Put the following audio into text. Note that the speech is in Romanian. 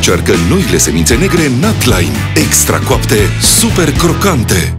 Încearcă noile semințe negre Nutline, extra coapte, super crocante.